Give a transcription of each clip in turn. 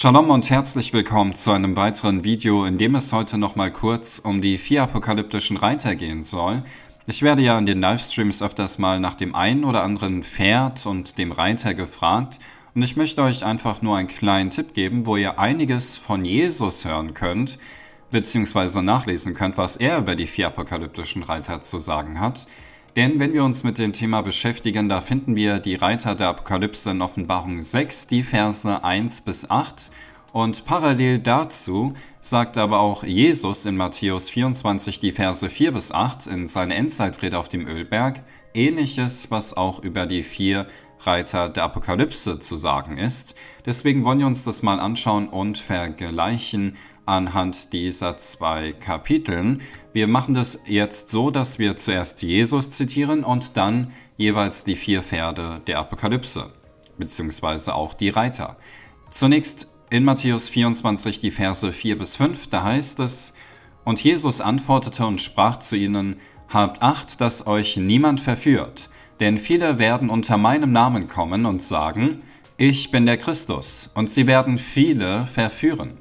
Shalom und herzlich willkommen zu einem weiteren Video, in dem es heute nochmal kurz um die 4 apokalyptischen Reiter gehen soll. Ich werde ja in den Livestreams öfters mal nach dem einen oder anderen Pferd und dem Reiter gefragt und ich möchte euch einfach nur einen kleinen Tipp geben, wo ihr einiges von Jesus hören könnt, beziehungsweise nachlesen könnt, was er über die 4 apokalyptischen Reiter zu sagen hat. Denn wenn wir uns mit dem Thema beschäftigen, da finden wir die Reiter der Apokalypse in Offenbarung 6, die Verse 1 bis 8. Und parallel dazu sagt aber auch Jesus in Matthäus 24 die Verse 4 bis 8 in seiner Endzeitrede auf dem Ölberg Ähnliches, was auch über die 4 Reiter der Apokalypse zu sagen ist. Deswegen wollen wir uns das mal anschauen und vergleichen anhand dieser 2 Kapiteln. Wir machen das jetzt so, dass wir zuerst Jesus zitieren und dann jeweils die 4 Pferde der Apokalypse, beziehungsweise auch die Reiter. Zunächst in Matthäus 24 die Verse 4 bis 5, da heißt es: Und Jesus antwortete und sprach zu ihnen: Habt Acht, dass euch niemand verführt, denn viele werden unter meinem Namen kommen und sagen: Ich bin der Christus, und sie werden viele verführen.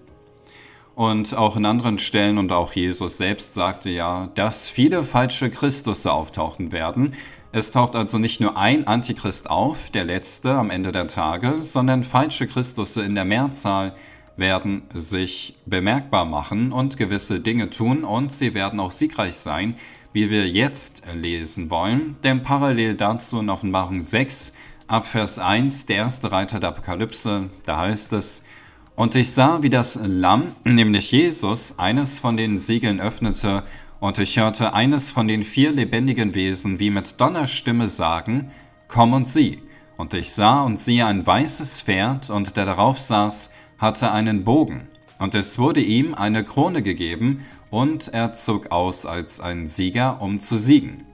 Und auch in anderen Stellen und auch Jesus selbst sagte ja, dass viele falsche Christusse auftauchen werden. Es taucht also nicht nur ein Antichrist auf, der letzte am Ende der Tage, sondern falsche Christusse in der Mehrzahl werden sich bemerkbar machen und gewisse Dinge tun und sie werden auch siegreich sein, wie wir jetzt lesen wollen. Denn parallel dazu in Offenbarung 6 ab Vers 1, der erste Reiter der Apokalypse, da heißt es: Und ich sah, wie das Lamm, nämlich Jesus, eines von den Siegeln öffnete, und ich hörte eines von den 4 lebendigen Wesen wie mit Donnerstimme sagen: Komm und sieh. Und ich sah und siehe ein weißes Pferd, und der darauf saß, hatte einen Bogen. Und es wurde ihm eine Krone gegeben, und er zog aus als ein Sieger, um zu siegen.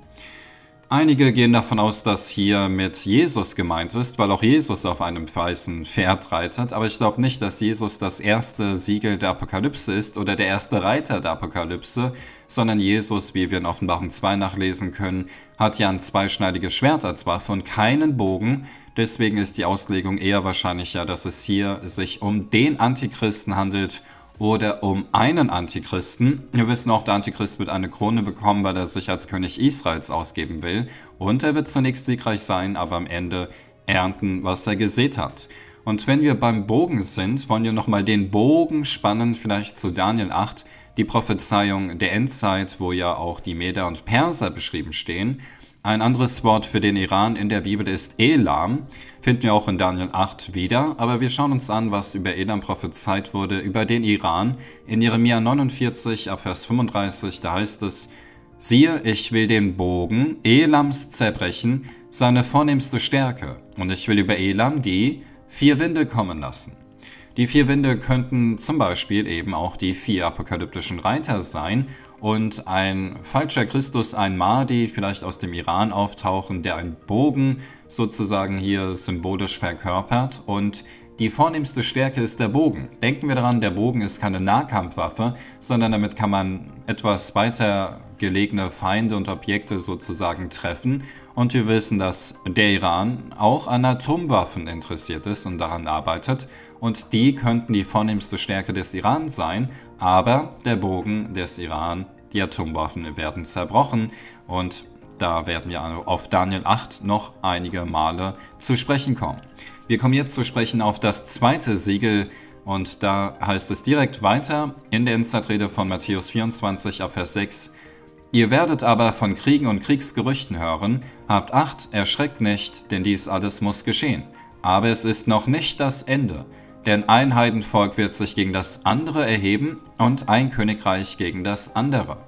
Einige gehen davon aus, dass hier mit Jesus gemeint ist, weil auch Jesus auf einem weißen Pferd reitet. Aber ich glaube nicht, dass Jesus das erste Siegel der Apokalypse ist oder der erste Reiter der Apokalypse, sondern Jesus, wie wir in Offenbarung 2 nachlesen können, hat ja ein zweischneidiges Schwert als Waffe und keinen Bogen. Deswegen ist die Auslegung eher wahrscheinlicher, dass es hier sich um den Antichristen handelt oder um einen Antichristen. Wir wissen auch, der Antichrist wird eine Krone bekommen, weil er sich als König Israels ausgeben will. Und er wird zunächst siegreich sein, aber am Ende ernten, was er gesät hat. Und wenn wir beim Bogen sind, wollen wir nochmal den Bogen spannen, vielleicht zu Daniel 8, die Prophezeiung der Endzeit, wo ja auch die Meder und Perser beschrieben stehen. Ein anderes Wort für den Iran in der Bibel ist Elam, finden wir auch in Daniel 8 wieder, aber wir schauen uns an, was über Elam prophezeit wurde, über den Iran. In Jeremia 49, ab Vers 35, da heißt es: Siehe, ich will den Bogen Elams zerbrechen, seine vornehmste Stärke, und ich will über Elam die 4 Winde kommen lassen. Die 4 Winde könnten zum Beispiel eben auch die 4 apokalyptischen Reiter sein und ein falscher Christus, ein Mahdi, vielleicht aus dem Iran auftauchen, der einen Bogen sozusagen hier symbolisch verkörpert, und die vornehmste Stärke ist der Bogen. Denken wir daran, der Bogen ist keine Nahkampfwaffe, sondern damit kann man etwas weiter gelegene Feinde und Objekte sozusagen treffen. Und wir wissen, dass der Iran auch an Atomwaffen interessiert ist und daran arbeitet. Und die könnten die vornehmste Stärke des Iran sein, aber der Bogen des Iran, die Atomwaffen werden zerbrochen. Und da werden wir auf Daniel 8 noch einige Male zu sprechen kommen. Wir kommen jetzt zu sprechen auf das 2. Siegel. Und da heißt es direkt weiter in der Endzeitrede von Matthäus 24 ab Vers 6: Ihr werdet aber von Kriegen und Kriegsgerüchten hören. Habt Acht, erschreckt nicht, denn dies alles muss geschehen. Aber es ist noch nicht das Ende. Denn ein Heidenvolk wird sich gegen das andere erheben und ein Königreich gegen das andere.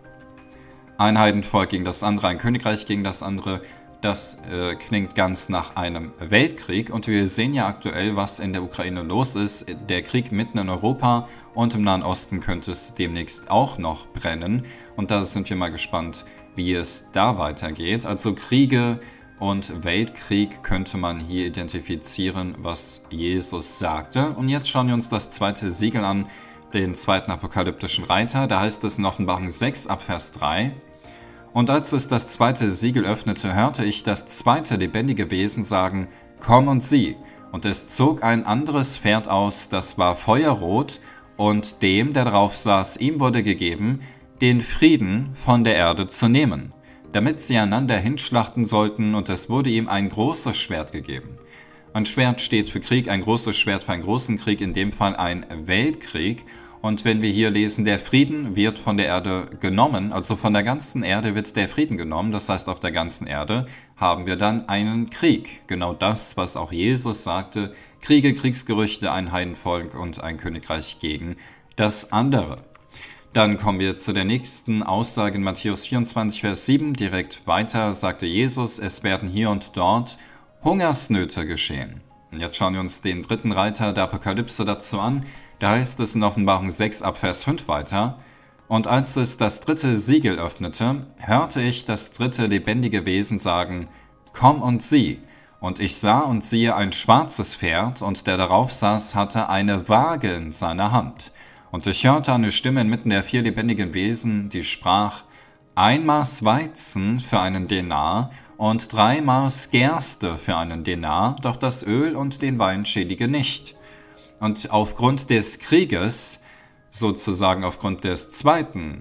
Ein Heidenvolk gegen das andere, ein Königreich gegen das andere. Das klingt ganz nach einem Weltkrieg, und wir sehen ja aktuell, was in der Ukraine los ist. Der Krieg mitten in Europa und im Nahen Osten könnte es demnächst auch noch brennen. Und da sind wir mal gespannt, wie es da weitergeht. Also Kriege und Weltkrieg könnte man hier identifizieren, was Jesus sagte. Und jetzt schauen wir uns das 2. Siegel an, den 2. apokalyptischen Reiter. Da heißt es in Offenbarung 6 ab Vers 3: Und als es das 2. Siegel öffnete, hörte ich das 2. lebendige Wesen sagen: Komm und sieh. Und es zog ein anderes Pferd aus, das war feuerrot, und dem, der darauf saß, ihm wurde gegeben, den Frieden von der Erde zu nehmen, damit sie einander hinschlachten sollten, und es wurde ihm ein großes Schwert gegeben. Ein Schwert steht für Krieg, ein großes Schwert für einen großen Krieg, in dem Fall ein Weltkrieg. Und wenn wir hier lesen, der Frieden wird von der Erde genommen, also von der ganzen Erde wird der Frieden genommen, das heißt, auf der ganzen Erde haben wir dann einen Krieg. Genau das, was auch Jesus sagte, Kriege, Kriegsgerüchte, ein Heidenvolk und ein Königreich gegen das andere. Dann kommen wir zu der nächsten Aussage in Matthäus 24, Vers 7. Direkt weiter sagte Jesus, es werden hier und dort Hungersnöte geschehen. Und jetzt schauen wir uns den dritten Reiter der Apokalypse dazu an. Da heißt es in Offenbarung 6 ab Vers 5 weiter: Und als es das dritte Siegel öffnete, hörte ich das dritte lebendige Wesen sagen, komm und sieh. Und ich sah und siehe ein schwarzes Pferd, und der darauf saß, hatte eine Waage in seiner Hand. Und ich hörte eine Stimme inmitten der 4 lebendigen Wesen, die sprach, ein Maß Weizen für einen Denar und 3 Maß Gerste für einen Denar, doch das Öl und den Wein schädige nicht. Und aufgrund des Krieges, sozusagen aufgrund des zweiten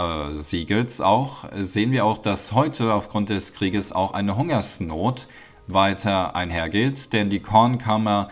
Siegels auch, sehen wir auch, dass heute aufgrund des Krieges auch eine Hungersnot weiter einhergeht, denn die Kornkammer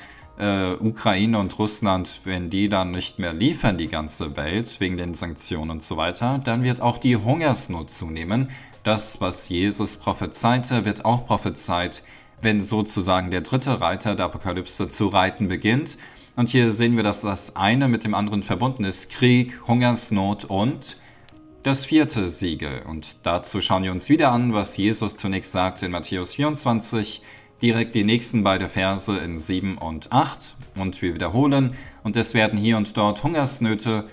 Ukraine und Russland, wenn die dann nicht mehr liefern, die ganze Welt, wegen den Sanktionen und so weiter, dann wird auch die Hungersnot zunehmen. Das, was Jesus prophezeite, wird auch prophezeit, wenn sozusagen der dritte Reiter der Apokalypse zu reiten beginnt. Und hier sehen wir, dass das eine mit dem anderen verbunden ist: Krieg, Hungersnot und das vierte Siegel. Und dazu schauen wir uns wieder an, was Jesus zunächst sagt in Matthäus 24, direkt die nächsten beiden Verse in 7 und 8. Und wir wiederholen: Und es werden hier und dort Hungersnöte,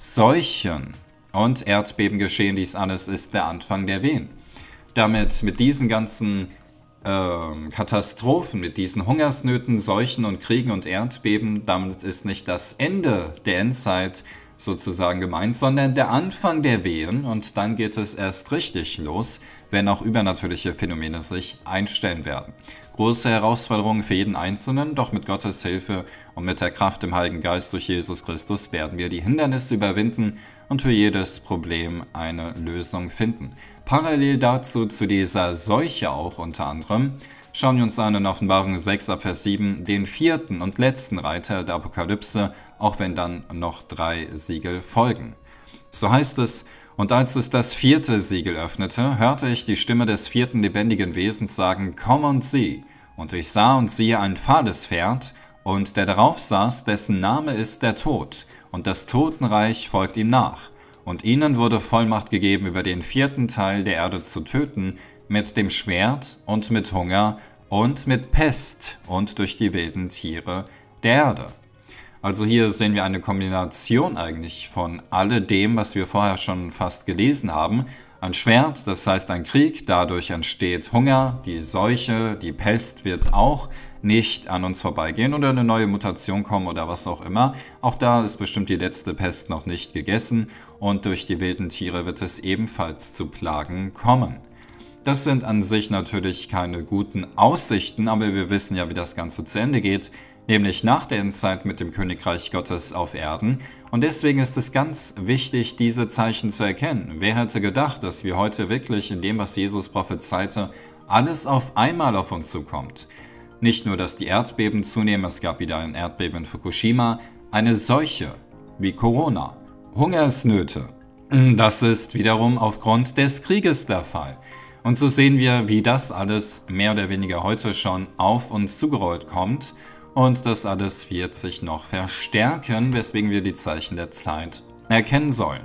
Seuchen und Erdbeben geschehen. Dies alles ist der Anfang der Wehen. Damit, mit diesen ganzen Katastrophen, mit diesen Hungersnöten, Seuchen und Kriegen und Erdbeben, damit ist nicht das Ende der Endzeit sozusagen gemeint, sondern der Anfang der Wehen, und dann geht es erst richtig los, wenn auch übernatürliche Phänomene sich einstellen werden. Große Herausforderungen für jeden Einzelnen, doch mit Gottes Hilfe und mit der Kraft im Heiligen Geist durch Jesus Christus werden wir die Hindernisse überwinden und für jedes Problem eine Lösung finden. Parallel dazu, zu dieser Seuche auch unter anderem, schauen wir uns an in Offenbarung 6 ab Vers 7 den vierten und letzten Reiter der Apokalypse, auch wenn dann noch 3 Siegel folgen. So heißt es: Und als es das vierte Siegel öffnete, hörte ich die Stimme des vierten lebendigen Wesens sagen, komm und sieh. Und ich sah und siehe ein fahles Pferd, und der darauf saß, dessen Name ist der Tod, und das Totenreich folgt ihm nach. Und ihnen wurde Vollmacht gegeben, über den 4. Teil der Erde zu töten, mit dem Schwert und mit Hunger und mit Pest und durch die wilden Tiere der Erde. Also hier sehen wir eine Kombination eigentlich von alledem, was wir vorher schon fast gelesen haben. Ein Schwert, das heißt ein Krieg, dadurch entsteht Hunger, die Seuche, die Pest wird auch nicht an uns vorbeigehen oder eine neue Mutation kommen oder was auch immer. Auch da ist bestimmt die letzte Pest noch nicht gegessen, und durch die wilden Tiere wird es ebenfalls zu Plagen kommen. Das sind an sich natürlich keine guten Aussichten, aber wir wissen ja, wie das Ganze zu Ende geht, nämlich nach der Endzeit mit dem Königreich Gottes auf Erden. Und deswegen ist es ganz wichtig, diese Zeichen zu erkennen. Wer hätte gedacht, dass wir heute wirklich in dem, was Jesus prophezeite, alles auf einmal auf uns zukommt? Nicht nur, dass die Erdbeben zunehmen, es gab wieder ein Erdbeben in Fukushima, eine Seuche wie Corona, Hungersnöte. Das ist wiederum aufgrund des Krieges der Fall. Und so sehen wir, wie das alles mehr oder weniger heute schon auf uns zugerollt kommt. Und das alles wird sich noch verstärken, weswegen wir die Zeichen der Zeit erkennen sollen.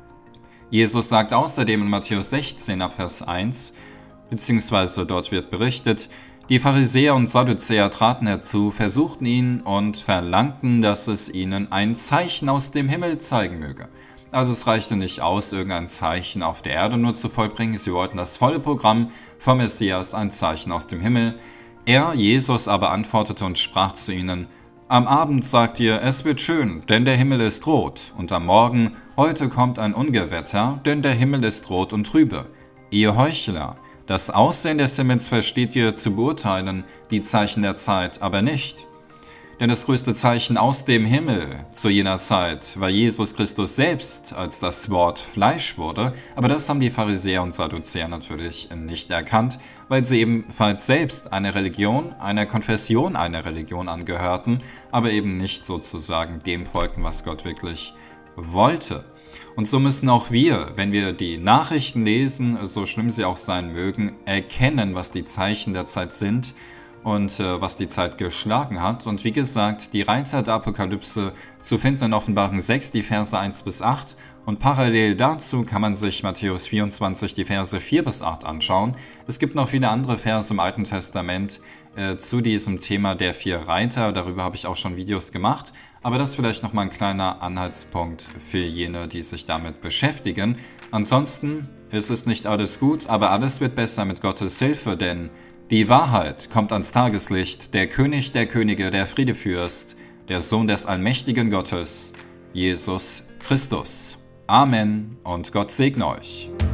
Jesus sagt außerdem in Matthäus 16 ab Vers 1, beziehungsweise dort wird berichtet, die Pharisäer und Sadduzäer traten herzu, versuchten ihn und verlangten, dass es ihnen ein Zeichen aus dem Himmel zeigen möge. Also es reichte nicht aus, irgendein Zeichen auf der Erde nur zu vollbringen, sie wollten das volle Programm vom Messias, ein Zeichen aus dem Himmel. Er, Jesus, aber antwortete und sprach zu ihnen, am Abend sagt ihr, es wird schön, denn der Himmel ist rot, und am Morgen, heute kommt ein Ungewetter, denn der Himmel ist rot und trübe. Ihr Heuchler, das Aussehen des Himmels versteht ihr zu beurteilen, die Zeichen der Zeit aber nicht. Denn das größte Zeichen aus dem Himmel zu jener Zeit war Jesus Christus selbst, als das Wort Fleisch wurde. Aber das haben die Pharisäer und Sadduzäer natürlich nicht erkannt, weil sie ebenfalls selbst einer Religion, einer Konfession einer Religion angehörten, aber eben nicht sozusagen dem folgten, was Gott wirklich wollte. Und so müssen auch wir, wenn wir die Nachrichten lesen, so schlimm sie auch sein mögen, erkennen, was die Zeichen der Zeit sind und was die Zeit geschlagen hat. Und wie gesagt, die Reiter der Apokalypse zu finden in Offenbarung 6, die Verse 1 bis 8. Und parallel dazu kann man sich Matthäus 24, die Verse 4 bis 8 anschauen. Es gibt noch viele andere Verse im Alten Testament zu diesem Thema der 4 Reiter. Darüber habe ich auch schon Videos gemacht. Aber das ist vielleicht nochmal ein kleiner Anhaltspunkt für jene, die sich damit beschäftigen. Ansonsten ist es nicht alles gut, aber alles wird besser mit Gottes Hilfe, denn die Wahrheit kommt ans Tageslicht, der König der Könige, der Friedefürst, der Sohn des allmächtigen Gottes, Jesus Christus. Amen und Gott segne euch.